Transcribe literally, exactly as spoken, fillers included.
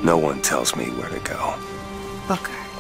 No one tells me where to go. Booker.